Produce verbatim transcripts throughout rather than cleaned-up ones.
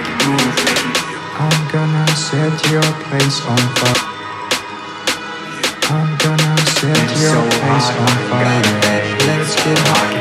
I'm gonna set your place on fire. I'm gonna set your place on fire. Let's get hot.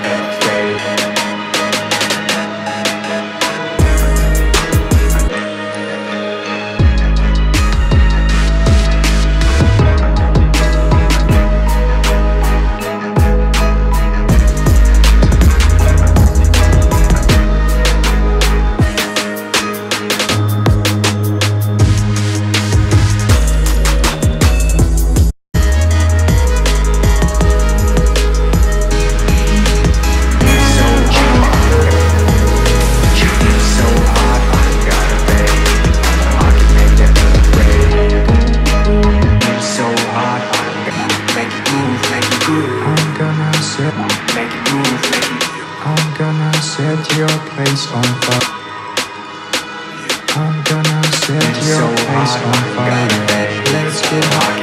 I'm gonna set your place on fire. I'm gonna set your place on fire. Let's get hot.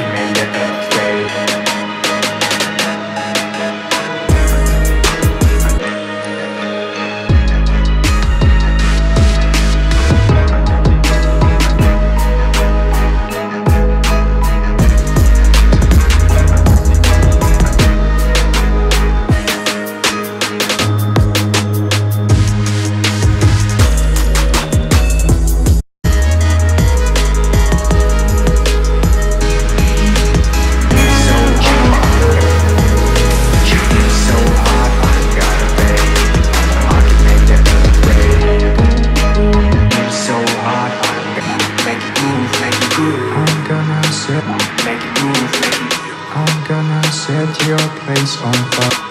I'm gonna set your place on fire.